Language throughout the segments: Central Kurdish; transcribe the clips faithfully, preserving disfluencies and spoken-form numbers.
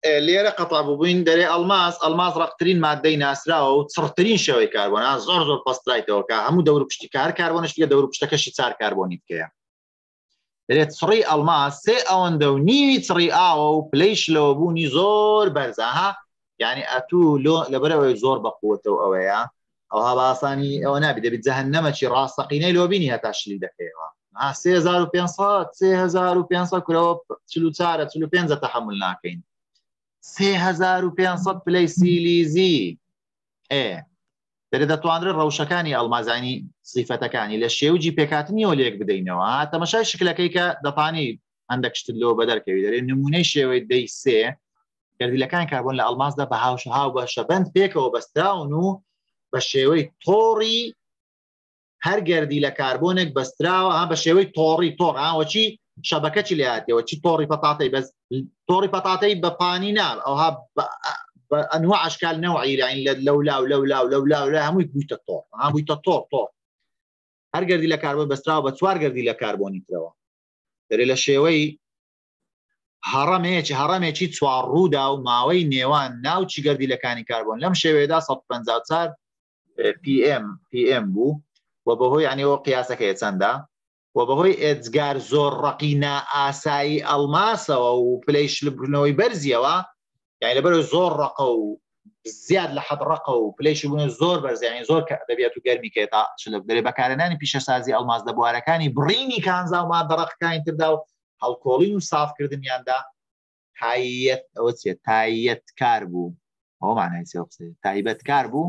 لێرە قەتع بووبووین دەرێ ئەڵماس ئەڵماس ڕەقترین مادەی ناسراوە و چڕترین شێوەی کاربۆنە زۆر زۆر پەسترایتەوەکە هەموو دەور پشتی کار کاربۆنشتیە دەور پشتەکەشی چار کاربۆنی بکەیە دەرێت چڕی ئەڵماس سێ ئەوەندە و نیوی چڕی ئاوە و پلەیش لەوە بوونی زۆر بەرزەها یعنی ئەتوو لەبەرەوەی زۆر بەقوتەوە ئەوەیە ئەوها باسانی ئەوە نابێت دەبێت جەهەنەمەکی ڕاستەقینەی لۆبینی هەتا شلی دەکەیەوە سێ هەزار و پێنجسەد سێ هەزار و پێنجسەد کورەوە چل و چارە چل و پێنجە تەحمل ناکەین سێ هەزار و پێنجسەد پلەی سیلیزی ئێ دەرێ دەتوانرێت ڕەوشەکانی ئەڵمازانی سیفەتەکانی لە شێوجی پێکاتنیەوە لێک بدەینەوە تەمەشای شکلەکەی کە دەتوانی هەندێک شتت لەوە بەدەرکەوی دەرێت نمونەی شێوەی دەی سێ گەردیلەکان کاربۆن لە ئەڵمازدا بە هاوش هاو بە شەبەند پێکەوە بەستراون و بە شێوەی تۆڕی هەر گەردی لە کاربۆنێک بەستراوە بە شێوەی تۆڕی تۆڕ ئاوەچی شەبەکەچی لاتەوە چی تۆڕی پەتاتەی بەس تۆڕی پەتاتەی بە پانی نار ئەوها ئەنواع ئەشکال نەوعی لەولا و لەولا و لەولا و هەمووی بوویتە تۆڕ بوویتە تۆڕ تۆڕ هەر گەردی لە کاربۆن بەستراوە بە چوار گەردی لە کاربۆنی ترەوە دەرێ لە شێوەی هەڕەمێکی هەڕەمێکی چوار ڕوودا و ماوەی نێوان ناوچی گەردیلەکانی کاربۆن لەم شێوەیەدا سەد و پەنجا و چوار پی ئێم پی ئێم بوو و بەهۆی ئەنیەوە قیاسەکەی چەندە و بەهۆی ئێجگار زۆر ڕقی نائاسایی ئەڵماسەوە و پلەی شلبوونەوەی بەرزیەوە یعنی لەبەرەوەی زۆر ڕقە و زیاد لە حەد ڕقە و پلەیشی بوون زۆر بەرزیانی زۆر دەبێت و گەرمی کێتا شلب دەرێ بەکارهێنانی پیشەسازی ئەڵماس لە بوارەکانی بڕینی کانزا و مادە ڕقەکانی تردا و هەڵکۆڵین و سافکردنیاندا تایەت ئەوە چێ تایەت کار بوو ئەوە معنای چێ قسەی تایبەت کار بوو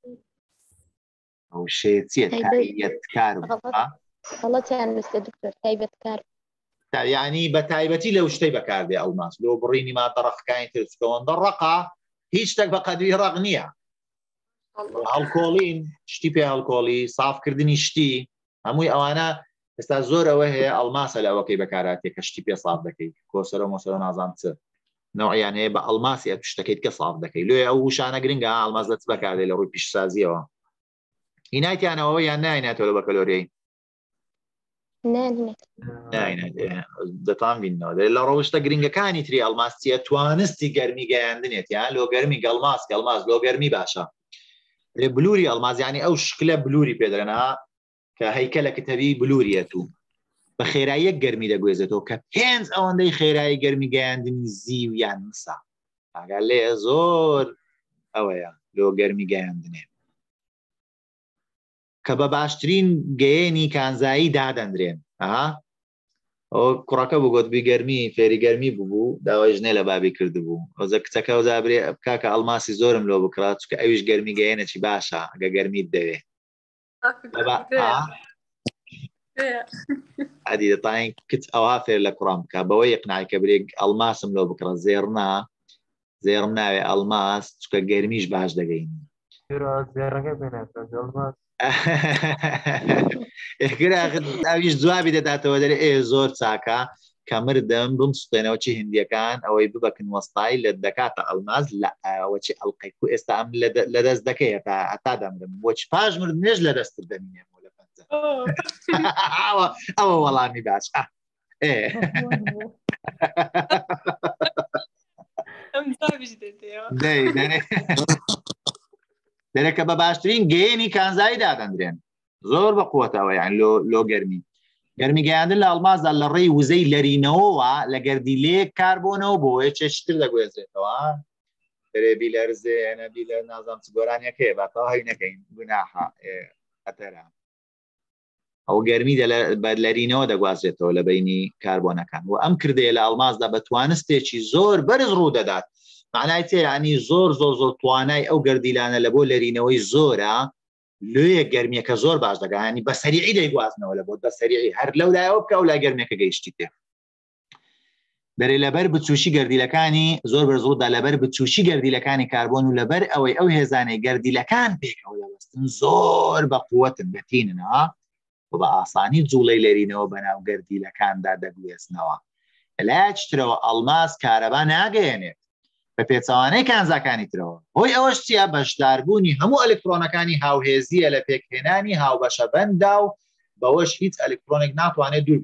ئەو شێ چیە تایەت کار بوو غەڵەتیان نووسێ دکتۆر تایبەت کار یعنی بە تایبەتی لەو شتەی بەکاردێ ئەڵماس لۆ بڕینی مادە ڕقەکانی تر چکەوەندە ڕقە هیچ شتێک بە قەدری ڕق نییە هەڵکۆڵین شتی پێ هەڵکۆڵی سافکردنی شتی هەمووی ئەوانە ئێستا زۆر ئەوە هەیە ئەڵماسە لە ئەوەکەی بەکاراتێ کە شتی پێ ساف دەکەی کۆسەرە مۆسەرە نازان چ نوعیان هەیە بە ئەڵماسی ئە شتەکەیت کە ساف دەکەی لێ ئەو وشانە گرنگە ئەڵماس دەچ بەکاردێ لە ڕووی پیشسازیەوە هینایتیانەوە یان ناینێتەوە بە کەلۆریەی دەتوان بینەوە لە ڕەوشتە گرنگەکانی تری ئەڵماسیە توانستی گەرمی گەیاندنێت یان لۆ گەرمی گەڵماس گەڵماس لۆ گەرمی باشە لێ بلووری ئەڵمازیانی ئەو شکلە بلووری پێدرێنها کە هەیکەلە کتەبی بلووریەت و بە خێراییەک گەرمی دەگوێزێتەوە کە پێنج ئەوەندەی خێرایی گەرمی گەیاندنی زیو یان مسا ئاگەر لێ زۆر ئەوەیە لۆ گەرمی گەیاندنێ کە بە باشترین گەیەنی کانزایی دادەندرێن ئەها ئەو کوڕەکە بوو گوتبی گەرمی فێری گەرمی بوو داوای ژنێ لە بابی کردبوو ئەوزە کچەکە و زابرێ بکاکە ئەڵماسی زۆرم لۆ بکڕات چکە ئەویش گەرمی گەیەنێکی باشە ئەگە گەرمیت دەوێ ئەدی دەتانین کچ ئەوها فێر لە کوڕام بکە بەوەی یقنعی کە برێک ئەڵماسم لۆ بکڕە زێڕنا زێڕم ناوێ ئەڵماس چکە گەرمیش باش دەگەین ئەویش جوابی دەداتەوە دەرێ ئێ زۆر چاکە کە مردم بمسوێنەوە چی هندیەکان ئەوەی ببەکن وەستای لە دەکاتە ئەڵماز لە ئەوەی ئەڵلقەی و ئێستا ئەم لە دەست دەکەی هەتا دەمرم بۆچی پاش مرد نێژ لە دەستت دەمینێم لە پەنجە ئەوە وەڵامی باش دەرێکە بە باشترین گەیەنی کانزایی دادەندرێن زۆر بە قووەتەوە یان لۆ گەرمی گەرمی گەیاندن لە ئەڵمازدا لە ڕێی وزەی لەرینەوەوە لە گەردیلەیەک کاربۆنەوە بۆیە چێشتر دەگوێزرێتەوە دەرێبی لەرزێنە بی لە نازام چ گۆرانیەکەی باتەوە هەی نەکەین گوناحە ئەتەرە ئەو گەرمی لەرینەوە دەگوازرێتەوە لە بینی کاربۆنەکان و ئەم کردەیە لە ئەڵمازدا بە توانستێکی زۆر بەرز ڕوو دەدات معنای تێ ینی زۆر زۆر زۆر توانای ئەو گەردیلانە لە بۆ لەرینەوەی زۆرە لێ گەرمیەکە زۆر باش دەگەانی بە سەریعی دەیگوازنەوە لە بۆ بە سەریعی هەر لەو لایەوە بکە و لای گەرمێکە گەیشتی تێ دەرێ لەبەر بچوشی گەردیلەکانی زۆر بەرزڕوودا لەبەر بچوشی گەردیلەکانی کاربۆن و لەبەر ئەوەی ئەو هێزانەی گەردیلەکان پێکەوە دەبەستن زۆر بە قووەتن بەتیننەوە و بە ئاسانی جوڵەی لەرینەوە بەناو گەردیلەکاندا دەگوێزنەوە لای چترەوە ئەڵماس کارەبا ناگەیەنێت بە پێچەوانەی کانزاکانی ترەوە هۆی ئەوەش چیە بەشداربوونی هەموو ئەلکترۆنەکانی هاوهێزیە لە پێکهێنانی هاوبەشە بەندا و بەوەش هیچ ئەلکترۆنێک ناتوانێت دوور بکە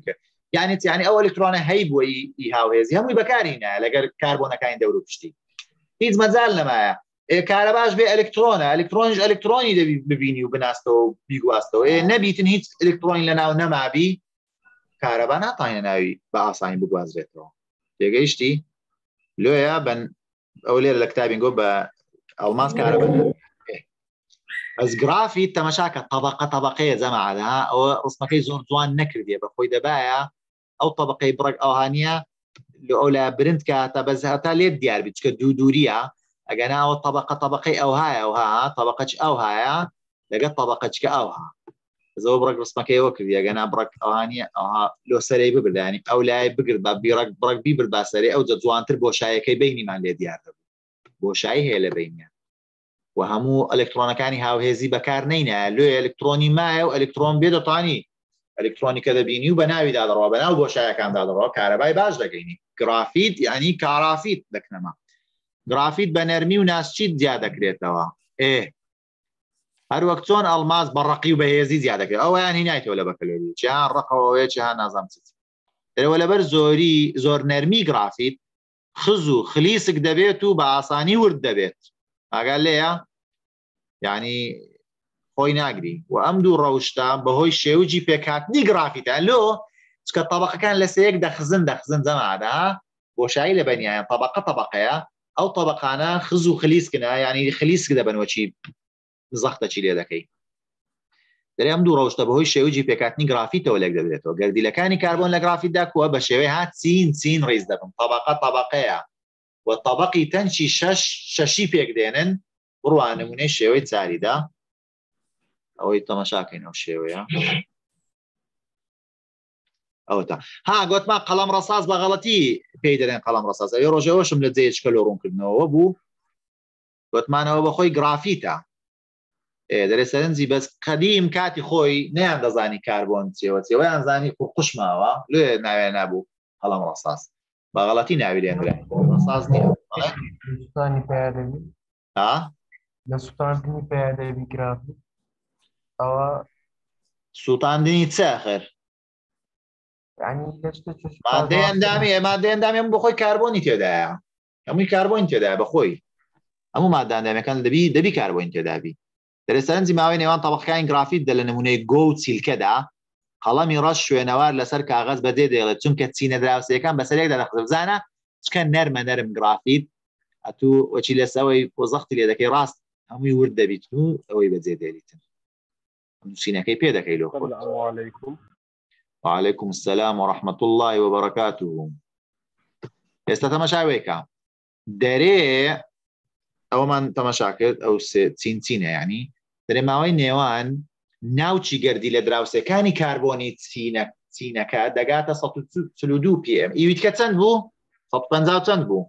يعني يعني ئەو ئەلکترۆنە هەی بۆی ئی هاوهێزی هەمووی بەکارینە لەگەر کاربۆنەکانی دەور و پشتی هیچ مەجال نەمایە کارە باش بێ ئەلکترۆنە ئەلکترۆنیش ئەلکترۆنی دەبی ببینی و بناستەوە و بیگواستەوە نەبیتن هیچ ئەلکترۆنی لەناو نەمابی کارەبا ناتوانێت ناوی بە ئاسانی بگوازرێتەوە تێگەیشتی لۆیە بن ئەو لێرە لە کتابینگۆ بە ئەڵماس کارەبا ئەس گرافیت تەمەشاکە طبقە طبقەیە جەماعەدا ئەوە ڕسمەکەی زۆر جوان نەکردێ بە خۆی دەبایە ئەو طبقەی بڕێک ئەوهانیە لە ئەو لە برند کاتە بەزهتا لێت دیار بیت چکە دوو دووریە ئەگەناوە طبقە طبقەی ئەوهایە ئەوها طبقەچ ئەوهایە لەگەڵ طبقەچکە ئەوها زەوە بڕێک ڕسمەکەیەوە کردی ئەگەنا بڕێک ئەوهانیە ئەوها لۆ سەرەی ببردانی ئەو لای بگرت بە بیڕێک بڕێک بیبرد با سەرێ ئەو جوانتر بۆشایەکەی بینیمان لێ دیار دەبوو بۆشایی هەیە لە بینیان و هەموو ئەلکترۆنەکانی هاوهێزی بەکار نینە لێ ئەلکترۆنی مایە و ئەلکترۆن بێ دەتوانی ئەلکترۆنی کە دەبینی و بە ناویدا دەڕەوە بە ناو بۆشایەکاندا دەڕەوە کارەبای باش دەگەینی گرافیت یعنی کارافیت دەکنەما گرافیت بە نەرمی و ناسچیت زیاد دەکرێتەوە ئێ هەر وەک چۆن ئەڵماس بە ڕقی و بەهێزی زیاد دەکرێت ئەویان هینایەوە لە بەکەلێری چیان ڕقەوەیە چیان نازام چ ئەوە لەبەر زۆری زۆر نەرمی گرافیت خز و خلیسک دەبێت و بە ئاسانی ورد دەبێت ئاگال لێیە یعنی خۆی ناگری و ئەم دوو ڕەوشتە بەهۆی شێوجی پێکهاتنی گرافیتە لۆ چکە طبقەکان لە سەیەک دەخزن دەخزن جەماعەدا بۆشایی لە بەنیایان طبقە طبقەیە ئەو طبقانە خز و خلیسکنە یعنی خلیسک دەبنەوە چی زەختەچی لێ دەکەی دەرێ ئەم دوو ڕەوشتە بەهۆی شێوجی پێکهاتنی گرافیتەوە لێک دەبێتەوە گەردیلەکانی کاربۆن لە گرافیتدا کووە بە شێوەیە هات چین چین ڕێز دەبن طبقە طبقەیە و طبقی تەنچی شەش شەشی پێک دێنن بڕوان نمونەی شێوەی چاریدا ئەوەی تەماشاکەین ئەو شێوەیە ئەو تا ها گوتمان قەڵەم ڕەساس بە غەڵەتی پێی دەرێن قەڵەم ڕەساس ئەوێ ڕۆژەوەشم لە جێ چکە لۆ ڕوونکردنەوە بوو گوتمانەوە بەخۆی گرافیتە دەرێ سەرنجی بەس قەدیم کاتی خۆی نەیان دەزانی کاربۆن چێوە چێوەیان زانی قوشماوە لێ ناوێ نابوو قەڵەم ڕەساس بە غەڵەتی ناویرێن ڕەساس نییە ها لە سوتاندنی پێدەبی گرافیت ئەوە سوتاندنی چاخر مادەی ئەندامی مادەی ئەندامی هەموو بەخۆی کاربۆنی تێدایە هەمووی کاربۆنی تێدایە بەخۆی هەموو مادە ئەندامەکان دەبی دەبی کاربۆنی تێدابی دەرێ سەرنجی ماوەی نێوان تەبەقەکانی گرافیت دە لە نمونەی گۆ و چیلکەدا قەڵەمی ڕەش شوێنەوار لەسەر کاغەز بەدێ دێڵێت چونکە چینە دراوسەکان بەسەرێکدا دەخزە بزانە چکە نەرمە نەرم گرافیت ئەتوو وەچی لەسەوەی پۆزەختی لێ دەکەی ڕاست هەمووی ورد دەبیت و ئەوەی بەجێ دێریتن نووسینەکەی پێ دەکەی لۆ خۆت وعليكم السلام ورحمة الله وبركاته ئێستا تەماشاوێکە دەرێ ئەومان تەماشاکرد ئەو چینچینە ینی دەرێ ماوەی نێوان ناوچی گەردی لە دراوسەکانی کاربۆنی چینەکە دەگاتە سەد و چل و دوو پی ئەم ئیویتکە چەند بوو؟ سەد و پەنجا و چەند بوو؟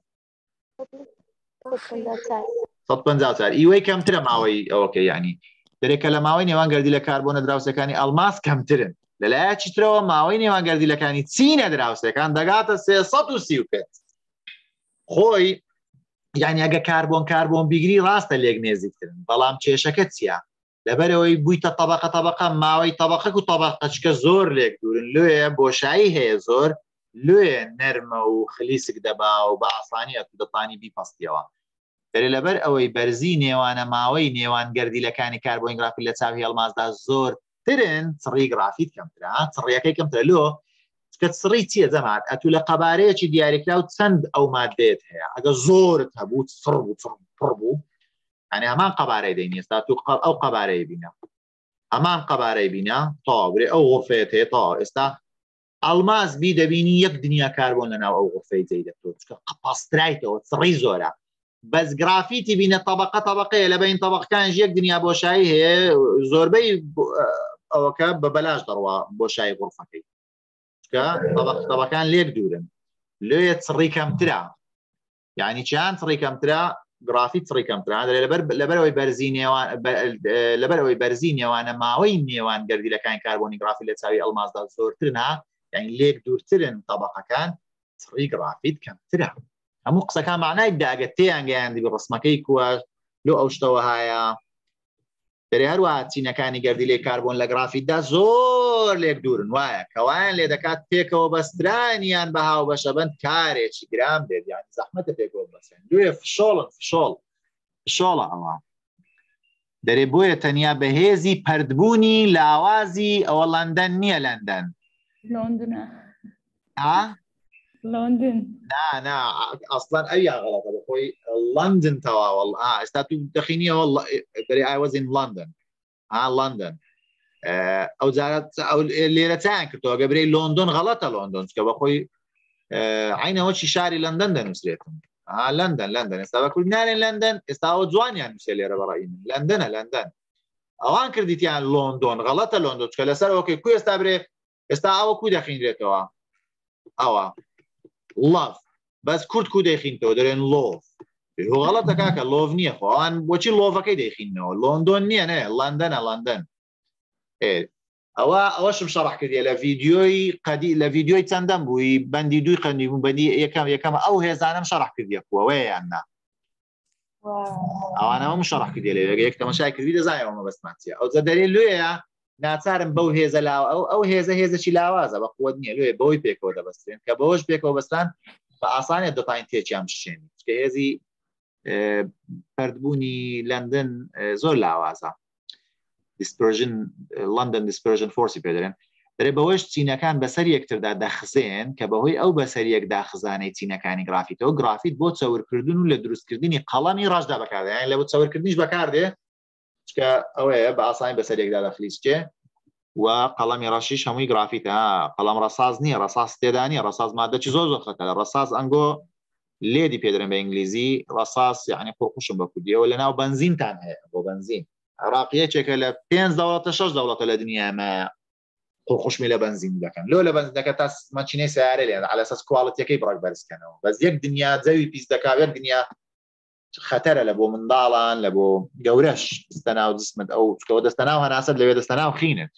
سەد و پەنجا و چوار ئیوەی کەمترە ماوەی ئەوەکە یعنی دەرێکە لە ماوەی نێوان گەردی لە کاربۆنە دراوسەکانی ئەڵماس کەمترن لەلایەکی ترەوە ماوەی نێوان گەردیلەکانی چینە دراوسەکان دەگاتە سێسەد و سی و پێنج خۆی یعنی ئەگە کاربۆن کاربۆن بیگری ڕاستە لێک نێزیکترن بەڵام کێشەکە چییە لەبەرەوەی بوویتە طبقە طبقە ماوەی طبقەک و طبقەچکە زۆر لێک دوورن لێ بۆشایی هەیە زۆر لێ نەرمە و خلیسک دەبا و بە ئاسانیە دەتوانی بیپەستیەوە دەرێ لەبەر ئەوەی بەرزی نێوانە ماوەی نێوان گەردیلەکانی کاربۆن گرافیت لە چاوی هەڵمازدا زۆر ترن سڕی گرافیت کەمترە سڕیەکەی کەمترە لۆ کە سڕی چییە جەماعەت ئەتوو لە قەبارەیەکی دیاریکرا و چەند ئەو مادەیەت هەیە ئەگە زۆرت هەبوو سڕ بوو پڕ بوو ئەنێ هەمان قەبارەی دەینی ئێستا تو ئەو قەبارەی بینە هەمان قەبارەی بینە تاوابرێ ئەو غرفەیەت هەیە تا ئێستا ئەڵماس بی دەبینی یەک دنیا کاربۆن لەناو ئەو غرفەی جێی دەکتۆ چکە قەپاسترایتەوە سڕی زۆرە بەس گرافیتی بینە طبقە طبقەیە لە بین طبقەکانش یەک دنیا بۆشایی هەیە زۆربەی ئەوەکە بە بەلاش دەڕوا بۆشایی غرفەکەی طبقەکان لێک دوورن لێ سڕی کەمترە یعنی چیان سڕی کەمترە گرافیت سڕی کەمترە لەبەرەوەی بەرزی نێوان لەبەرەوەی بەرزی نێوانە ماوەی نێوان گەردیلەکانی کاربۆنی گرافیت لە چاوی ئەڵمازدا زۆرترنا یعنی لێک دوورترن طبقەکان سڕی گرافیت کەمترە هەموو قسەکان معنای داگە تێیان گەیاندی بە ڕسمەکەی کووە لۆ ئەو شتەوە هایە دەرێ هەروە چینەکانی گەردیلەی کاربۆن لە گرافیتدا زۆر لێک دوورن وایە کەوایان لێ دەکات پێکەوە بەسترانیان بە هاو بەشەبند کارێکی گران بێت یانی زەحمەتە پێکەوە بەسێن دوێ فشۆڵن فشۆڵ فشۆڵە ئەوە دەرێ بۆیە تەنیا بەهێزی پەردبوونی لاوازی ئەوە لەندەن نییە لەندەن لندنە ها لندن نا نا ئەسڵان ئەویا غەڵەتە بەخۆی لەندن تەواوەڵ ئێستا تو دەخینیەوە دەرێ I was in London ها لەندن ئەو جارە لێرە چیان کردەوە گە برەی لۆندۆن غەڵەتە لۆندۆن چکە بەخۆی عینەوەچی شاری لەندەن دەنووسرێتن لەندەن لەندەن ئێستا بە کوردنانێن لەندەن ئێستاوە جوانیان نووسێ لێرە بەڕای من لەندەنە لەندەن ئەوان کردیتیان لۆندۆن غەڵەتە لۆندۆن چکە لەسەر ئەوکەی کو ئێستا برێ ئێستا ئەوە کو دەخینرێتەوە ئەوە لەف بەس کورد کو دەیخینتەوە دەرێن لۆڤ غەڵەتە کاکە لۆڤ نییە خۆ ئەوان بۆچی لۆڤەکەی دەیخینەوە لۆندۆن نییە نێ لەندەنە لەندەن ئەوە ئەوەشم شەڕح کردیە لە ڤیددیۆی قەدی لە ڤیددیۆی چەندەم بووی بەندی دوی قەندی بوو بەندی یەکەم یەکەمە ئەو هێزانم شەڕح کردیە کوەوەیە یاننا ئەوانەوەم شەڕح کردی لێ یەک تەماشای کردی دەزانەوە بەسمان چییە ئەو جە دەرێ لێیە ناچارم بەو هێزە لاوە ئەو ئەو هێزە هێزەی لاوازە بە قووەت نییە لێ بەوەی پێکەوە دەبەسترێن کە بەوەش پێکەوە بەستان بە ئاسانێت دەتوانین تێکیان بشێنی چکە هێزی پەردبوونی لەندن زۆر لاوازە dispersion London dispersion force پێدەرێن دەرێ بەوەش چینەکان بەسەر یەکتردا دەخزێن کە بەهۆی ئەو بەسەر یەک داخزانەی چینەکانی گرافیتەوە گرافیت بۆ چاورکردن و لە دروستکردنی قەڵەمی ڕەشدا بەکاردێن لە بۆ چاورکردنیش بەکاردێ چکە ئەوەیە بە ئاسانی بەسەر یەکدا دەخلیسکێ و قەڵەمی ڕەشیش هەمووی گرافیتە قەڵەم ڕەساز نییە ڕەساز تێدا نیە ڕەساز مادەی زۆر زۆر خەتەرە ڕەساز ئەنگۆ لێدی پێدرێن بە ئینگلیزی ڕەساز یعنی قوڕقوشم بە کوردیەوە لەناو بنزینتان هەیە بۆ بنزین عراقیەکێکە لە پێنج دەوڵەتە شەش دەوڵەتە لە دنیامە قوڕقوشمی لە بنزین دەکەن لۆ لە بنزینەکە تا ماچینەی سیارە لێن على ئەساس کواڵیتیەکەی بڕک بەرزکەنەوە بەس یەک دنیا جەوی پیس دەکاوێت دنیا خەتەرە لە بۆ منداڵان لە بۆ گەورەش دەستەناو جسمت ئەو چکەوە دەستەناو هەناسەت لەوێ دەستەناو خینت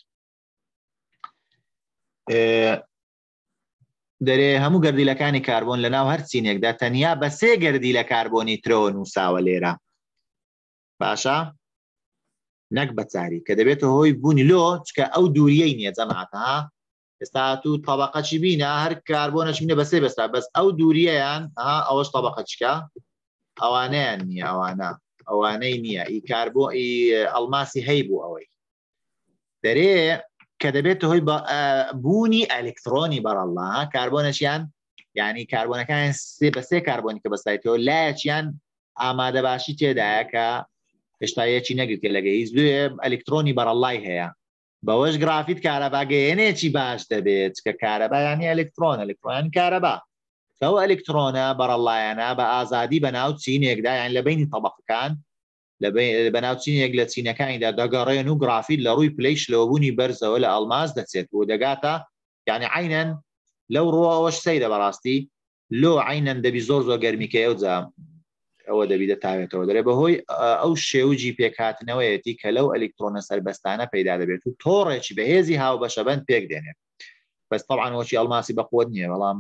دەرێ هەموو گەردیلەکانی کاربۆن لەناو هەر چینێکدا تەنیا بە سێ گەردی لە کاربۆنی ترەوە نووساوە لێرە باشە نەک بەچاری کە دەبێتە هۆی بوونی لۆ چکە ئەو دووریەی نییە جەماعەتە ئێستا تو تەبەقەچی بینە هەر کاربۆنەش بینە بەسێ بەستا بەس ئەو دووریەیان ئەوەش تەبەقە چکە ئەوانەیان نییە ئەوانە ئەوانەی نییە ئی کاربۆ ئی ئەڵماسی هەی بوو ئەوەی دەرێ کە دەبێت هۆی بوونی ئەلکترۆنی بەڕەڵا کاربۆنەشیان یعنی کاربۆنەکان سێ بە سێ کاربۆنی کە بەستایەوە لایەکیان ئامادە باشی تێدایە کە هێشتا یەکی نەگرتێ لەگە هیچ دوێ ئەلکترۆنی بەڕەڵای هەیە بەوەش گرافیت کارەباگەیەنێکی باش دەبێت کە کارەبایانی ئەلکترۆن ئەلکترۆنیان کارەبا ئەو ئەلکترۆنە بەڕەڵایەنە بە ئازادی بەناو چینێکدا یان لە بینی تەبەقەکان بەناو چینێک لە چینەکانیدا دەگەڕێن و گرافیت لە ڕووی پلەی شلۆبوونی بەرزەوە لە ئەڵماس دەچێت و دەگاتە یعنی عینەن لەو ڕۆەوەش سەیرە بەڕاستی لۆ عینەن دەبی زۆر زۆر گەرمیکەیە و جا ئەوە دەبی دەتاوێتەوە دەرێ بەهۆی ئەو شێوجی پێکهاتنەوەیەتی کە لەو ئەلکترۆنە سەربەستانە پەیدا دەبێت و تۆڕێکی بەهێزی هاو بەشەبەند پێک دێنێت بەس طبعاً وەکی ئەڵماسی بەقوت نییە بەڵام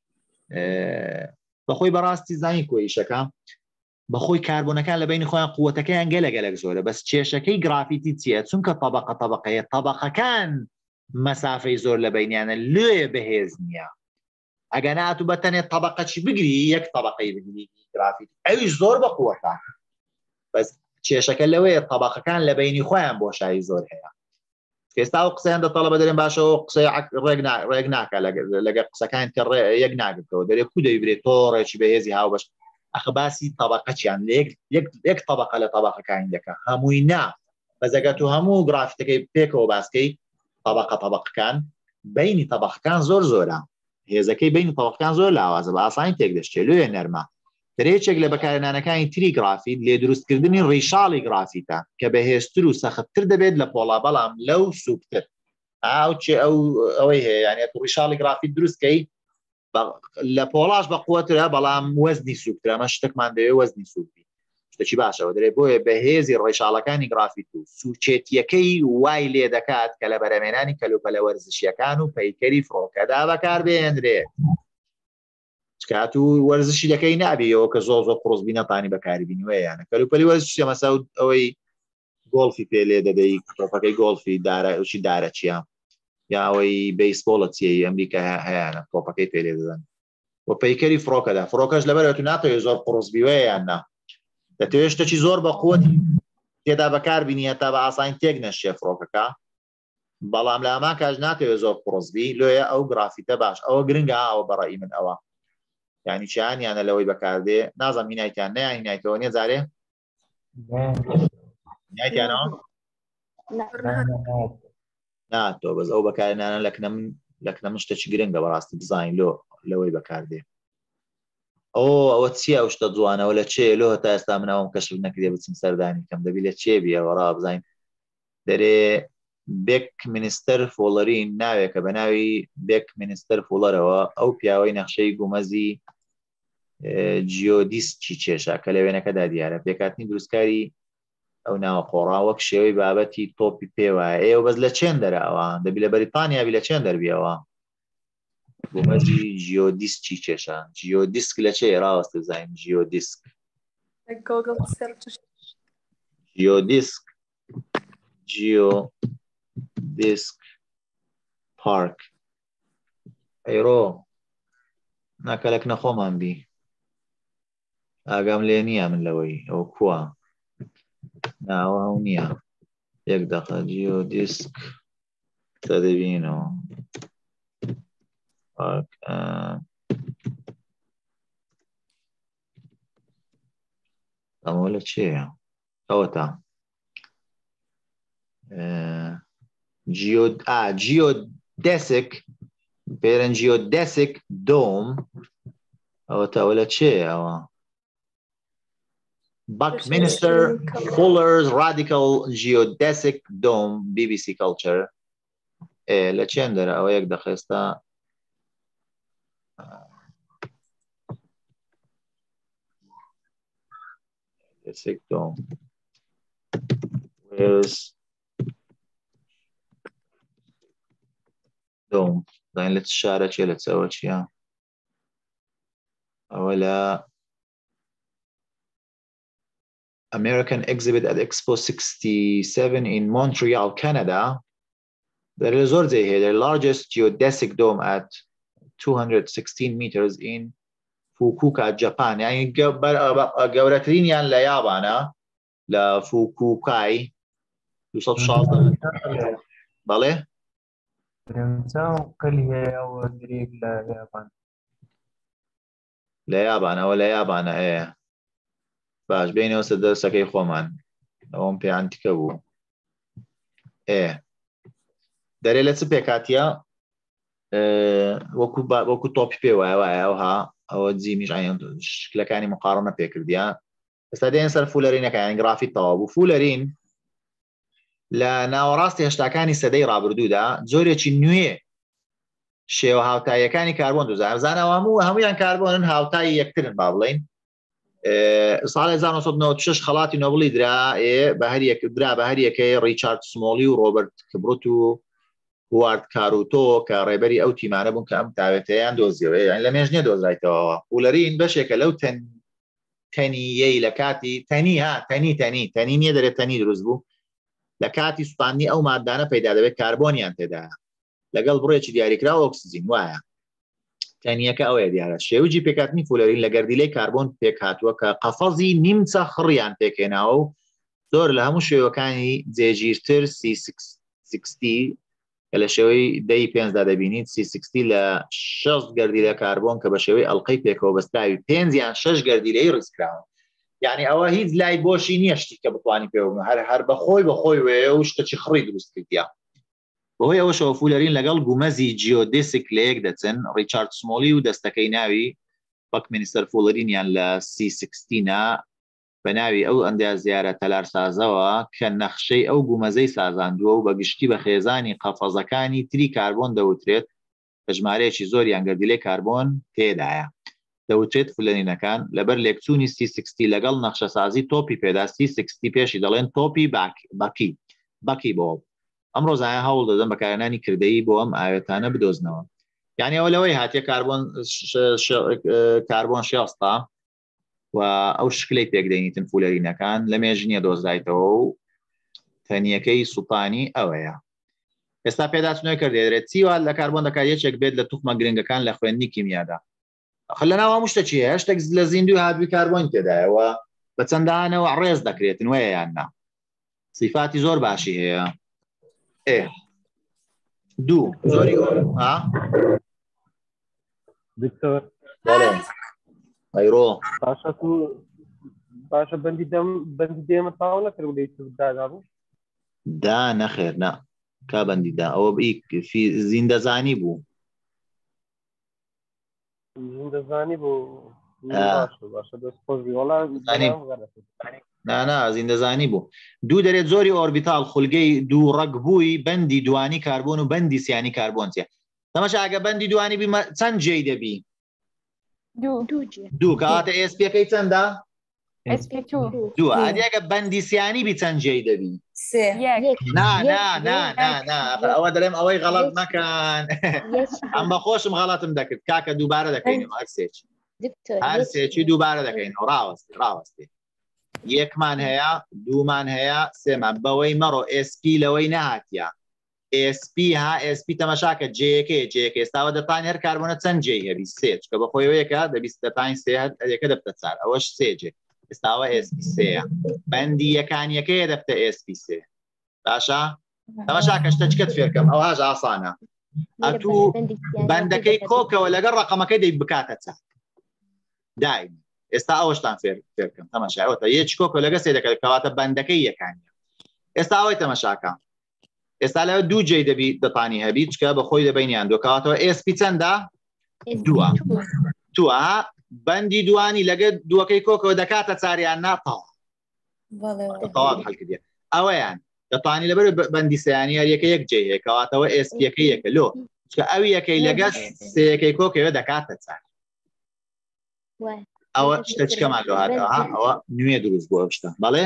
بەخۆی بەڕاستی زانی کۆیشەکە بەخۆی کاربۆنەکان لە بینی خۆیان قووەتەکەیان گەلە گەلک زۆرە بەس کێشەکەی گرافیتی چیە چونکە طبقە طبقەیە طبقەکان مەسافەی زۆر لە بینیانە لێ بەهێز نییە ئەگە ناتوو بەتەنێت طبقەچی بگری یەک طبقەی بگری گرافیت ئەویش زۆر بە قووەتە بەس کێشەکە لەوەیە طبقەکان لە بینی خۆیان بۆشایی زۆر هەیە ئێستا و قسەیان دەتەڵە بەدەرێن باشەوە قسەی ڕێک ناکە لەگە قسەکان کە یەک ناگرتەوە دەرێ کو دەیبرێت تۆڕێکی بەهێزی هاو بەش ئەخ باسی طبقەچیان یەک طبقە لە طبقەکانی دەکە هەمووی نا بەزەگەت و هەموو گرافیتەکەی پێکەوە باسکەی طبقە طبقەکان بینی طبقەکان زۆر زۆرە هێزەکەی بینی طبقەکان زۆر لاوازە بە ئاسانی تێک دەشتێت لێ نەرمە درێچێک لە بەکارهێنانەکانی تری گرافیت لێ دروستکردنی ڕیشاڵی گرافیتە کە بەهێزتر و سەختتر دەبێت لە پۆڵا بەڵام لەو سوکتر ئاو چێ ئەو ئەوەی هەیە یانێت ڕیشاڵی گرافیت دروستکەی لە پۆڵاش بە قووەترە بەڵام وەزنی سوکترە ئەمە شتێکمان دەوێت وەزنی سوکتی شتێکی باشەوە دەرێ بۆیە بەهێزی ڕیشاڵەکانی گرافیت و سوچێتیەکەی وای لێ دەکات کە لە بەرەمێنانی کەلوپەلە وەرزشیەکان و پەیکەری فڕۆکەدا بەکاربێنرێت کات و وەرزشی دەکەی نابێەوە کە زۆر زۆر قڕۆزبی نەتانی بەکاربینی وەیانە کەلوپەلی وەرزشی مەسا ئەوەی گۆڵفی پێ لێ دەدەی تۆپەکەی گۆڵفی دارەوشی دارە چییە یا ئەوەی بەیسبۆڵە چیە ئەمریکا هەیەە تۆپەکەی پێ لێ دەدەن بۆ پەیکەری فڕۆکەدا فڕۆکەش لەبەرەوە تو ناتەوێت زۆر قڕسبیوەیە یان نا دەتەوێت شتێکی زۆر بە قووەتی تێدا بەکار بینیە تا بە ئاسان تێک نەشێ فڕۆکەکە بەڵام لە ئەمان کاژ ناتەوێت زۆر قڕسبی لێە ئەو گرافیتە باش ئەوە گرنگە ئەوە بەڕێی من ئەوە یعنی چیان یانە لەوەی بەکاردێ نازم هینایتیان نەیان هینایتەوە نیە جارێ هینایتیانەوە ناتۆ بەس ئەو بەکارێنانە لەکنە من لەکنە من شتێکی گرنگە بەڕاستی بزانین لۆ لەوەی بەکاردێ ئەو ئەوە چییە ئەو شتە جوانەوە لە چێ لۆ هەتا ئێستا منەوەم کەشف نەکردێ بچم سەردانی کەم دەبی لە چێ بیەوە ڕا بزانین دەرێ بێک مینیستەر فۆڵەرین ناوێکە بە ناوی بێک مینیستەر فۆڵەرەوە ئەو پیاوەی نەخشەی گومەزی جیۆدیستی چێشە کە لە وێنەکەدا دیارە پێکاتنی دروستکاری ئەو ناوە قۆڕا وەک شێوەی بابەتی تۆپی پێوایە ئێوە بەس لە چێن دەرەوە دەبی لە بەریتانیا بی لە چێن دەربیەوە گومەزی جیۆدیستی چێشە جیۆدیسک لە چێ ڕاوەستە بزانین جیۆدیسک جیۆدیسک جیۆدیسک پارک ئەیڕۆ ناکەلەک نەخۆمان بی ئاگام لێ نییە من لەوەی ئەو کووە ناوە ئەو نییە یەک دەقە جیۆدیسک دەبینەوە ئەمە لە چێە ئەوە تا جیۆدەسک پێرەن جیۆدەسک دۆم ئەوە تاوە لە چێ ئەوە Buckminster Fuller's Radical Geodesic Dome بی بی سی Culture لە چێن دەرە ئەوە یەک دەخێستا Geodesic Dome Where's Dome داین لە شارە چێ لە چەوە چیە ئەوە لە American exhibit at Expo sixty-seven in Montreal, Canada. There is also the largest geodesic dome at two hundred sixteen meters in Fukuoka, Japan. يعني جورترين يعني لا يابانا لا فوكوكاي يوصل شاطئ بالي فرنسا قلية أو دريق لا يابان لا يابانا ولا يابانا إيه باش بینەوە سەدەسەکەی خۆمان ئەوم پێیان تکە بوو ئێ دەرێ لە چ پێکاتیە وەکو تۆپی پێ وایە وایە ئەوها ئەوە جیمیش شکلەکانی مقارنە پێکردیە ئێستا دێن سەر فولەرینەکەیان گرافی تەواو بوو فولەرین لە ناوەڕاستی هەشتاکانی سەدەی ڕابردوودا جۆرێکی نوێ شێوە هاوتاییەکانی کاربۆن دۆزان بزانەوە هەموو هەمویان کاربۆنن هاوتایی یەکترن با بڵێین ساڵی هەزار نۆ سەد نۆ شەش خەڵاتی نۆبڵی درا بە هەریەک درا بە هەریەکەی ڕیچارد سمۆلی و ڕۆبرت کبروت و هوارد کاروتۆ کە ڕێبەری ئەو تیمانە بوون کە ئەم تاوێتەیان دۆزیەوە لە مێژنێ دۆزایتەوە فولەرین بەشێکە لەو تەنیەی لە کاتی تەنی ها تەنی تەنی تەنی نییە دەرێت تەنی دروست بوو لە کاتی سوپاندنی ئەو مادانە پەیدا دەبێت کاربۆنیان تێدا لەگەڵ بڕێکی دیاریکرا ئۆکسجین وایە تەنیەکە ئەوەیە دیارە شێوجی پێکاتنی فولەرین لە گەردیلەی کاربۆن پێک هاتووە کە قەفەزی نیمچە خڕیان پێکێناوە و زۆر لە هەموو شێوەکانی جێگیرتر سی سیکستی کە لە شێوەی دەی پێنجدا دەبینیت سی سیکستی لە شەش گەردیلە کاربۆن کە بە شێوەی ئەڵقەی پێکەوە بەستاوی پێنجیان شەش گەردیلەی ڕیزکراون یعنی ئەوە هیچ لای بۆشی نییە شتی کە بتوانانی پێوە هەر هەر بەخۆی بەخۆی وێ و شتێکی خڕی دروست کردیا بەهۆی ئەوە شەوە فولەرین لەگەڵ گومەزی جیۆدیسک لە یەک دەچن ڕیچارد سمۆلی و دەستەکەی ناوی بەکمینستەر فولەرینیان لە سی سیکستینا بە ناوی ئەو ئەندازیارە تەلارسازەوە کە نەخشەی ئەو گومەزەی سازاندووە و بەگشتی بە خێزانی قەفەزەکانی تری کاربۆن دەوترێت بە ژمارەیەکی زۆریان گەردیلەی کاربۆن تێدایە دەوترێت فولەرینەکان لەبەر لێکچوونی سی سیکستی لەگەڵ نەخشەسازی تۆپی پێدا سی سیکستی پێشی دەڵێن تۆپی باکی باکی بۆ ئەمڕۆ زایە هەوڵ دەدەن بەکارهێنانی کردەیی بۆ ئەم ئاوێتانە بدۆزنەوە یعنی ئەوە لەوەی هاتیە کاربۆن کاربۆن شێستا و ئەو شکلەی پێکدەینیتن فولەرینەکان لە مێژنیە دۆزدایتەوە و تەنیەکەی سوپانی ئەوەیە. ئێستا پێداچنەوەی کردێت چیوە لە کاربۆن دەکات یەکێک بێت لە توخمە گرنگەکان لە خوێندنی کیمیادا. خە لە ناو هەموو شتە چیە شتێک لە زیندوی هادووی کاربۆن تێدایەوە بە چەندانەوە ڕێز دەکرێتن وەیە یاننا سیفاتی زۆر باشی هەیە. ئێ دوو زۆری ها دکتۆر ئەیڕۆ باشە تو باشە بەندی دەم بەندی دێمە تاو نەکرد لێ دادا بوو دا نەخێر نا کا بەندیدا ئەوە زیندەزانی بوو زیندەزانی بوو باشە دەست خۆشبی وەڵا نانا زیندەزانی بوو. دوو دەرێت زۆری ئۆربیتال خولگەی دوو ڕەگ بووی بەندی دوانی کاربۆن و بەندی سیانی کاربۆن چێ تەماشا ئەگە بەندی دوانی بی چەند جێی دەبی دوو کاتە ئێسپیەکەی چەندە دووە ئەدێگە بەندی سیانی بی چەند جێی دەبی نا نا نا نا ئەوە دەڵێم ئەوەی غەڵەت مەکەن ئەم بە خۆشم غەڵەتم دەکرد کاکە دووبارە دەکەینەوە هەر سێکی هەر سێکی دووبارە دەکەینەوە ڕاوەستی ڕاوەستی یەکمان هەیە دوومان هەیە سێمان بەوەی مەڕۆ ئێسپی لەوەی نەهاتیە ئێسپی ها ئێسپی تەمەشاکە جەیەکەی جەیەکە ئێستاوە دەتانی هەر کاربۆنە چەند جێی هەبی سێچ کە بەخۆیەوەیەکە دەبیست دەتانی سێ هەرەکە دەبتە چار ئەوەش سێجێ ئێستاوە ئێسپی سەیە بەندی یەکانیەکەیە دەبتە ئێسپی سێ باشە تەمەشاکە شتەچکەت فێرکەم ئەو هاژ ئاسانە ئەتوو بەندەکەی کۆکەوە لەگەڵ ڕقەمەکەی دەی بکاتە چاک دایم ئێستا ئەوەشتان فێرکەم تەمەشایەوەتە یەک کۆکە لەگە سێ دەکەێت کەواتە بەندەکەی یەکانیە ئێستا ئەوەی تەمەشاکە ئێستا لەوە دوو جێی دەبی دەتانی هەبی چکە بە خۆی دەبینیان دۆکەواتەوە ئێسپی چەندە دووە تووە بەندی دوانی لەگە دووەکەی کۆکەوە دەکاتە چاریان ناتەوە تەواو حەڵکردیە ئەوەیان دەتوانی لەبەر بەندی سەیانی هەریەکە یەک جێ هەیە کەواتەوە ئێسپیەکەی یەکە لۆ چکە ئەو یەکەی لەگە سێیەکەی کۆکەوە دەکاتە چار ئەوە شتە چکەمان لۆ هاتەوە ئەوە نوێ دروست بووە شتە بەڵێ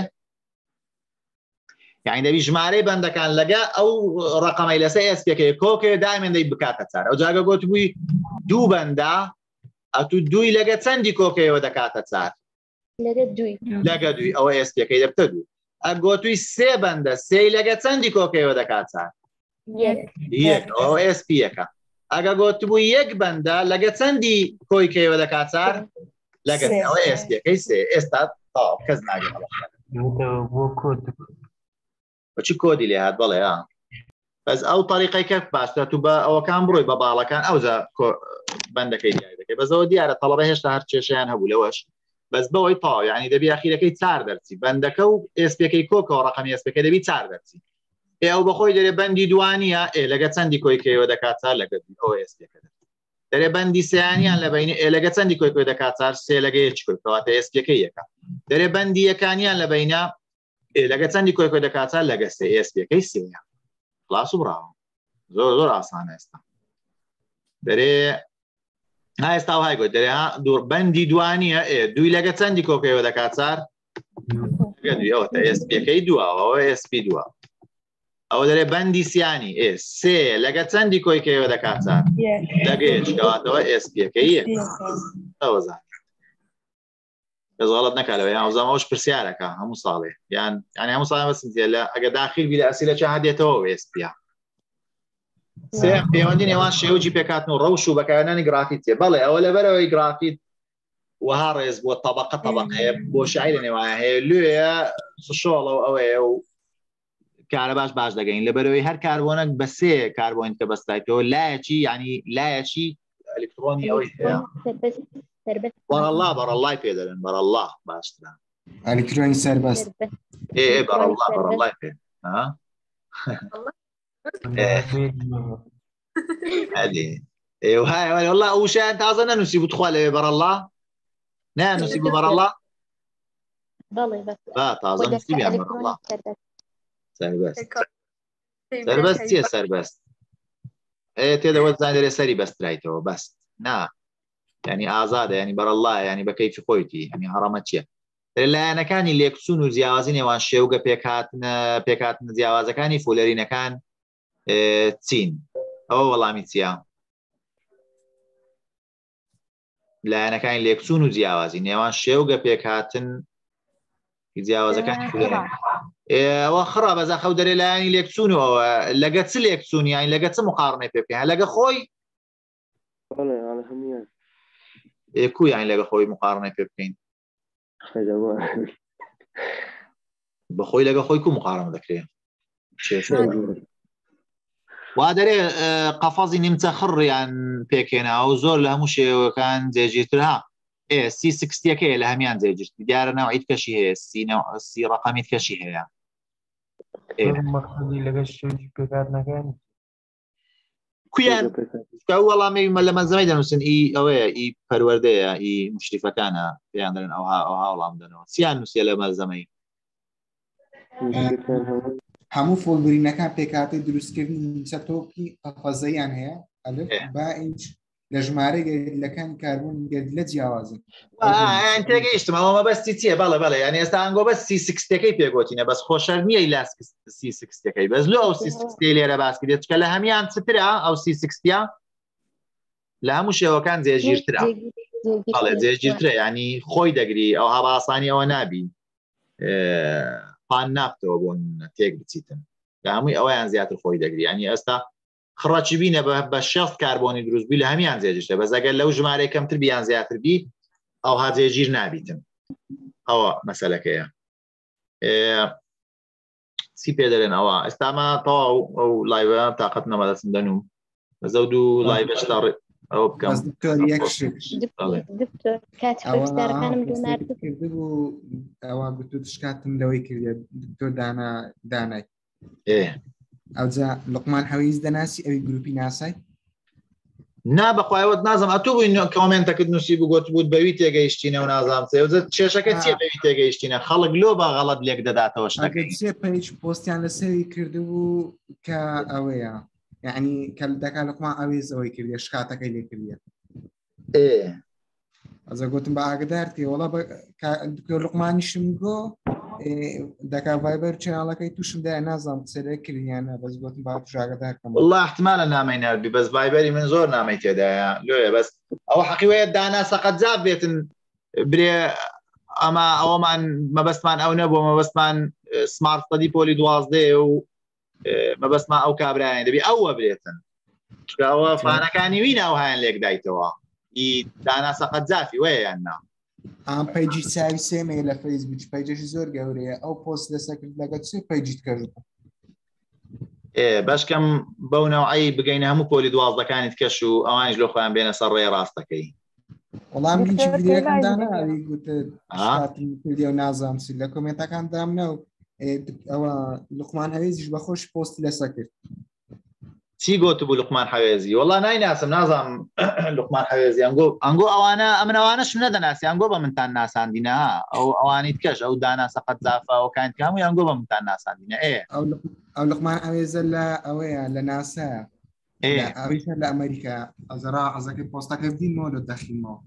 یعنی دەبی ژمارەی بەندەکان لەگە ئەو ڕقەمەی لەسەر ئێسپیەکەی کۆکەوە دائیمەن دەی بکاتە چار ئەو جاگە گوت بووی دوو بەندە ئەتوو دووی لەگە چەندی کۆکەوە دەکاتە چار لەگە دوی ئەوە ئێسپیەکەی دەبتە دوو ئەگۆتوی سێ بەندە سێی لەگە چەندی کۆکەوە دەکات چار یەک ئەوە ئێسپیەکە ئەگە گوت بوو یەک بەندە لەگە چەندی کۆیکەوە دەکات چار لەگە ئەوە ئێسپیەکەی سێ ئێستا تاو کەس ناگە بەچی کۆدی لێ هات بەڵێ بەس ئەو تەریقەی کرد باشتە تو بە ئەوەکان بڕۆی بە باڵەکان ئەوجا بەندەکەی دیاری دەکەی بەزەوە دیارە تەڵەبە هێشتا هەر کێشیان هەبوو لەوەش بەس بەوەی تاو یعنی دەبی ئەخیرەکەی چار دەرچی بەندەکە و ئێسپەکەی کۆکەوە ڕقەمی ئێسپەکە دەبی چار دەرچی ئێ ئەو بەخۆی دەرێ بەندی دوانیە ئێ لەگە چەندی کۆیکەوە دەکات چار لەگە ئەوە ئێسپەکە دەرێ بەندی سیانیان لە بینی ئێ لەگە چەندی کۆیکەوە دەکات چار سێ لەگە یەک کۆیکەواتە ئێسپەکەی یەکە دەرێ بەندی یەکانیان لە بینە لەگە چەندی کۆیکۆ دەکاتە لەگە سێ ئێسپیەکەی سێە خلاص و بڕاوە زۆر زۆر ئاسانە ئێستا دەرێ ها ئێستا وهای گوت دەرێ دوور بەندی دوانیە ئێ دوی لەگە چەندی کۆکەوە دەکات چار لەگە دوی ئەوەتە ئێسپیەکەی دووە ئەوە ئێسپی دووە ئەوە دەرێ بەندی سیانی ئێ سێ لەگە چەندی کۆیکەوە دەکات چار لەگە یەک کەواتەوە ئێسپیەکەی یەک ئەوە زان غلط نکاله یان زمان اوش پرسیارەکە هەموو ساڵێ یان یعنی هەموو ساڵ بەسنتە لە ئەگە داخل بی لە ئەسیلە چه هەدێتەوە وێسپیا سێ پەیوەندی نێوان شێوجی پێکاتن و ڕەوش و بەکارهێنانی گرافیتێ بەڵێ ئەوە لەبەرەوەی گرافیت وها ڕێز بووە طەبەقە طەبەقەیە بۆشایی لە نێوان هەیە لێیە شۆڵە و ئەوەیە و کارە باش باش دەگەین لەبەرەوەی هەر کاربۆنێک بە سێ کاربۆن کە بەستایتەوە لایەکی ینی لایەکی ئەلکترۆنی ئەوەی هەیە بەرەڵڵا بەرەڵڵای پێ دەرن بەرەڵڵا باشترە ئەلکترۆنی سەربەست ئێ بەرەڵڵا بەرەڵڵای پێ ئێوە وەڵڵا ئەو شیان تازە نەنووسی بتخوا لەوێ بەرەڵڵا نانووسی بۆ بەرەڵڵا با تازە نووسیبیان بەرەڵڵا سەربەست سەربەست چییە سەربەست ئێ تێدەوە زان دەرێ سەری بەسترایتەوە بەست نا ینی ئازادە ینی بەرەڵڵا ینی بە کەیفی خۆیتی ینی هەڕەمە چییە لایەنەکانی لێکچوون و جیاوازی نێوان شێوگە پێکهاتنە پێکهاتنە جیاوازەکانی فولەرینەکان چین ئەوە وەڵامی چییە لایەنەکانی لێکچوون و جیاوازی نێوان شێوگە پێکهاتن جیاوازەکانی فولەرین ئەوە خڕا بەزا خەو دەرێ لایانی لێکچوونەوە لەگە چ لێکچوونی یانی لەگە چ مقارنەی پێ بکەین لەگە خۆی بەڵێ على هەمویان ئێکو یانی لەگە خۆی مقارنەی پێ بکەین بەخۆی لەگە خۆی کو مقارنە دەکرێت وا دەرێ قەفەزی نیمچە خڕیان پێکێناوە و زۆر لە هەموو شێوەکان جێگیرترها ئێ سی سیکسیەکەی لە هەمیان جێگیرت دیارە ناوعیت کەشی هەیە سی ڕەقەمیت کەشی هەیە لەگە شێوی پێکار نەکەن کویان وەڵامی لە مەزەمەی دەنووسن ئی ئەوەیە ئی پەروەردەیە ئی مشریفەکانە پێیان دەرن ئەوها ئەوها وەڵام دەنەوە چیان نووسە لە مەزەمەی هەموو فۆلبرینەکان پێکاتی دروستکردنی چەتۆپی قەفەزەیان هەیە با ئینچ لە ژمارە گەردیلەکانی کاربوون گەردیلە جیاوازن تێگەیشتم ئەوە مەبەستی چییە بەڵێ بەڵێ یانی ئێستا ئەنگۆ بەس سی سیکسەکەی پێگوتینە بەس خۆشەر نییە لاس سی سیکسەکەی بەس لۆ ئەو سی سیکستی لێرە باس کردێت چکە لە هەمیان چترا ئەو سی سیکسیا لە هەموو شێوەکان جێگیرترا بەڵێ جێگیرترە ینی خۆی دەگری ئەو هەباسانی ئەوە نابی پان نافتەوە بۆن تێک بچیتن لە هەمووی ئەوەیان زیاتر خۆی دەگری ینی ئێستا خڕەچی بینە بە شێست کاربۆنی دروستبی لە هەمیان جێگیرتە بەس ئەگەر لەو ژمارەی کەمتر بیان زیاتر بی ئەو ها جێگیر نابیتن ئەوە مەسەلەکەیە چی پێ دەرێن ئەوە ئێستاما تەواو ئەو لایڤە تاقەت نەمەدەچم دەنوم بەزە دوو لایڤشتا ئەوە بکەم ئەوە گوتو تشکاتم لەوەی کردێ دکتۆر دانا دانای ئەوجا لقمان حەویز دەناسی ئەوی گروپی ناسای نا بەخوایوت نازم ئەتۆ بووین کۆمنتەکەت نووسی بگوت بوت بەوی تێگەیشتینە و نازام کێشەکە چیە بەوی تێگەیشتینە خەڵک لۆ بە غەڵەت لێک دەداتەوە شتەکەی سێ پەیج پۆستیان لەسەری کردبوو کە ئەوەیە یعنی کە دەکا لقمان ئەوێز ئەوەی کردێ شکاتەکەی لێ کردە ئەزە گوتم بە ئاگدارتی وڵا دکتۆر لقمانیشم گۆ دەکا ڤایبەر چێناڵەکەی تووشم دای نازانم قسەلێ کردیانە بەس گوتم با توژاگەدارکەم والله احتمالە نامەی نەبی بەس ڤایبەری من زۆر نامەی تێدایە لۆیە بەس ئەوە حەقیوەیە دانا سەقەتجاب بێتن برێ ئەمە ئەوەمان مەبەستمان ئەو نەبووە مەبەستمان سمارت ستەدی پۆلی دوازدەیە و مەبەستمان ئەو کابرایان دەبی ئەوە برێتن چکەوە فانەکانی وینە ئەو هایان لێک دایتەوە ئی دانا سەقەتجافی وەیە یان نا ئەم پەیجی چاوی سێمێ لە فەیسبوک پەیجەشی زۆر گەورەیە ئەو پۆست لەسەکرد لەگەڵ چێ پەیجیت کرد ئێ بەشکەم بەو نەوعی بگەینە هەموو پۆلی دوازدەکانیت کەش و ئەوانیش لۆ خۆیان بێنە سەر ڕێ ڕاستەکەی وەڵام لینکی ڤیدیۆکەم داناوی گوتە شاتم کردی و نازانم چی لە کۆمێنتەکان دامنە و ئەوە لقمان هەوێزیش بەخۆش پۆستی لەسەر کرد چی گۆت بوو لقمان حەوێزی وەڵا نایناسم نازانم لقمان حەوێزی ئەنگۆ ئەنگۆ ئەوانە ئەمنەوانەشم نەدەناسی ئەنگۆ بە منتان ناساندینە ئەو ئەوانیت کەش ئەو دانا سەقەت زافە ئەوکان کام و ئەنگۆ بە منتان ناساندینە ئێ ئەو لقمان ئەوێزە لە ئەوەیە لە ناسایە ئەویشە لە ئەمریکا ئەزەرا حەزەکەی پۆستەکە بینەوە لە دەخینەوە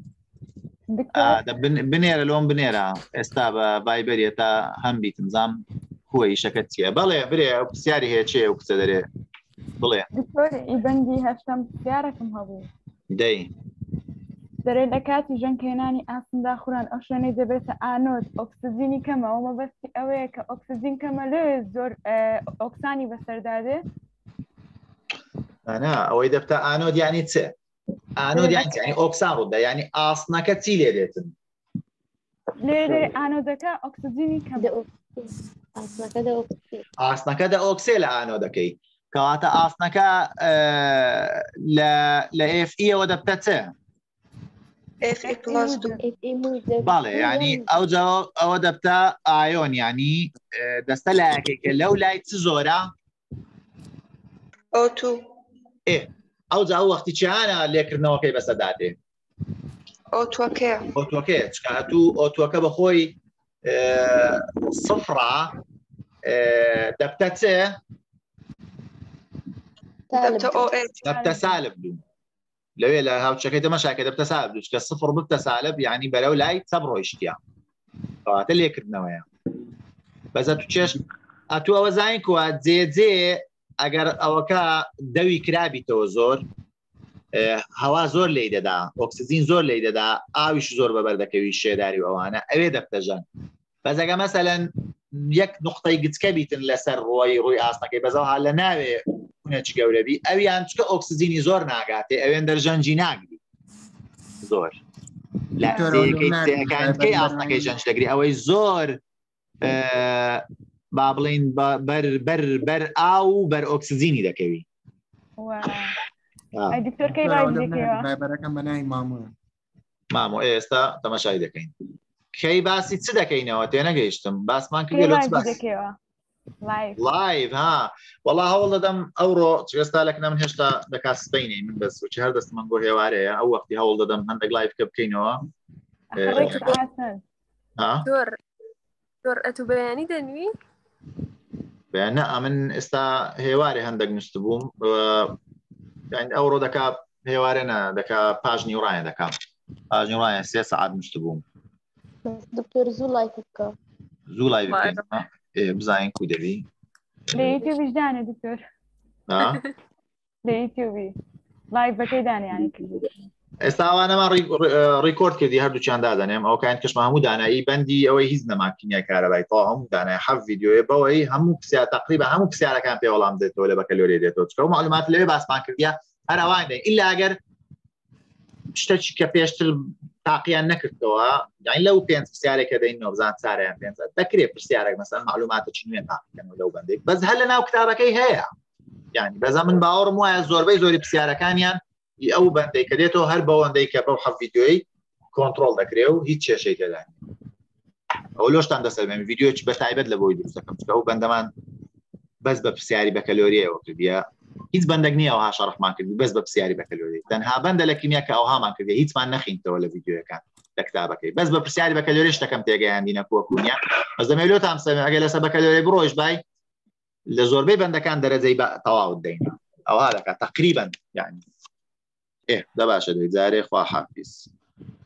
بنێرە لۆم بنێرە ئێستا بە ڤایبەریە تا هەم بیتم زام کووە ئیشەکەت چییە بەڵێ برێ ئەو پرسیاری هەیە چێ و کچە دەرێ بڵێ ئیبەندی هەشتم پرسیارەکەم هەبوو دەی دەرێ لە کاتی ژەنکێنانی ئاسندا خوڕان ئەو شوێنەی دەبێتە ئانۆت ئۆکسجینی کەمە ئەو مەبەستی ئەوەیە کە ئۆکسجین کەمە لێ زۆر ئۆکسانی بەسەردادێ ئەنا ئەوەی دەبتە ئانۆد یانی چێ ئانۆد یانی ئۆکسان ڕوودا ینی ئاسنەکە چی لێ دێتن لێرێ ئانۆدەکە ئۆکسجینی کەمە ئاسنەکە دە ئۆکسێ لە ئانۆدەکەی کەواتە ئاسنەکە لە ئف ئیەوە دەبتە چێ باڵێ ینی ئەو ئەوە دەبتە ئایۆن ینی دەستە لایەکێکە لەو لای چ زۆرە ئۆتو ئێ ئەو جا وەختی چیانە لێکردنەوەکەی بەسەدادێ ئۆتوەکەیە ئۆتوەکەی چکاتوو ئۆتوەکە بەخۆی سفرە دەبتە چێ دەبتە سالب بوو لەوێ لە هاوچەکەی دەمەشاکە دەبتە سالب دوو کە سفر بتە سالب یعنی بەرەو لای چەب ڕۆیشتیە کەواتە لێکردنەوەیە بەزە تو چێش ئەتوو ئەوە زانین کووە جێجێ ئەگەر ئەوەکە دەوی کرابیتەوە زۆر هەوا زۆر لی دەدا ئۆکسجین زۆر لی دەدا ئاویش زۆر بەبەردەکەوی شێداری و ئەوانە ئەوێ دەبتەژەن بەزەگە مەسەلەن یەک نقطەی گچکە بیتن لەسەر ڕۆی ڕووی ئاستەکەی بەزەوها لە ناوێ کوونێکی گەورەبی ئەویان چکە ئۆکسسیجینی زۆر ناگاتێ ئەوێن دەرژەنجی ناگری زۆر لە تێەکانکەی ئاستەکەی ژەنج دەگری ئەوەی زۆر با بڵین بەر بەر بەر ئاو بەر ئۆکسسیجینی دەکەوی بەرەکەم بەنای مامۆ مامۆ ئێستا تەماشای دەکەین کەی باسی چ دەکەینەوە تێ نەگەیشتم باسمان کردێ لایڤ ها وەڵا هەوڵ دەدەم ئەوڕۆ چێستا لەکنە من هێشتا دەکات سپینی من بەس چ هەر دەستمان بۆ هێوارەیە ئەو وەختی هەوڵ دەدەم هەندێک لایڤکە بکەینەوە زۆر ئەتو بەیانی دەنوی بەیانە ئەمن ئێستا هێوارێ هەندێک نووسست بووم ئەوڕۆ دەکا هێوارێنە دەکا پاژنی ڕایە دەکات پاژنی ڕایە سێ سەعات نووسست بووم دکتۆر زوو لایک بکە زوو لایڤ بکەین بزانین کوی دەبی لە یوتیوبیش دانێ دکتۆر لە یوتیوبی لایڤ بەکەی دانیانی کردی ئێستا ئەوانەمان ڕیکۆرد کردی هەردووچیان دادەنێم ئەو کاین کەشمە هەموو دانایی بەندی ئەوەی هیچ نەماکینیا کارەبای تا هەموو دانای حەف ڤیددیۆیە بەوەی هەموو پرسیار تقریبا هەموو پرسیارەکان پێ وەڵام دێتەوە لە بەکەلۆرێ دێتەوە چکە و معلومات لەوێ باسمان کردیا هەر ئەوان دێ ئیلا ئەگەر شتێکی کە پێشتر تاقییان نەکردەوە یانی لەو پێنج پرسیارێکە دەینەوە بزان چارەیان پێنج دەکرێت پرسیارێک مەسەن معلوماتێکی نوێ تاقیکەنەوە لەو بەندێک بەس هەر لە ناو کتابەکەی هەیە یانی بەزە من باوەڕم وایە زۆربەی زۆری پرسیارەکانیان ئەو بەندەی کە دێتەوە هەر بەوەندەی کە بەو حەف ڤیددیۆی کۆنتترۆل دەکرێ و هیچ کێشەی تێدا ئەو لۆشتان دەسەرمێن ڤیددیۆکی بە تایبەت لە بۆی دروستەکەم چکە ئەو بەندەمان بەس بە پرسیاری بەکەلۆریەوە کردیە هیچ بەندێک نییە ئەوها شەڕحمان کردی بەس بە پرسیاری بەکەلۆری تەنها بەندە لە کیمیا کە ئەوهامان کردی هیچمان نەخینتەوە لە ڤیددیۆیەکان لە کتابەکەی بەس بە پرسیاری بەکەلۆری شتەکەم تێگەیاندینە کووەکوونیە بەس دەمەوێت تام سەمێ ئەگەر لەسەر بەکەلۆری بڕۆیش بای لە زۆربەی بەندەکان دەرەجەی تەواوت دەینە ئەوها دەکات تقریبا یعنی ئێ دە باشە دەی جارێ خوا حافیز